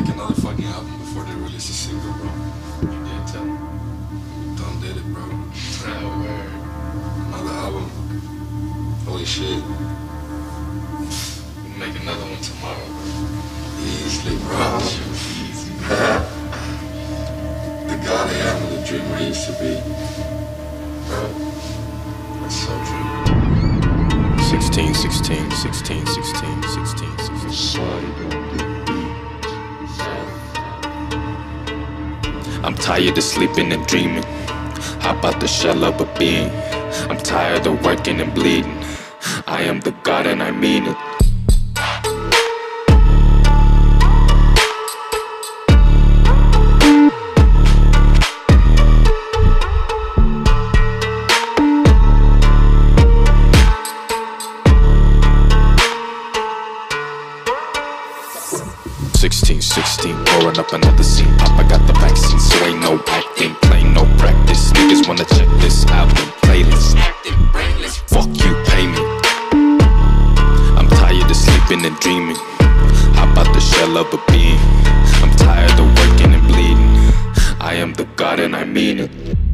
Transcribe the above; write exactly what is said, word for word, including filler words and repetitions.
make another fucking album before they release a single, bro. Yeah, tell me. Done did it, bro. Oh, word. Another album. Holy shit. We'll make another one tomorrow, bro. Easily, bro. Easy. The God I am and the dreamer I used to be. Bro, that's so true. sixteen, sixteen, sixteen, sixteen, sixteen, sixteen. I'm tired of sleeping and dreaming. Hop out the shell of a being. I'm tired of working and bleeding. I am the God and I mean it. sixteen, sixteen, pouring up another scene. Papa got the vaccine, so ain't no acting, playing no practice. Niggas wanna check this album playlist. Fuck you, pay me. I'm tired of sleeping and dreaming. Hop out the shell of a being. I'm tired of working and bleeding. I am the God and I mean it.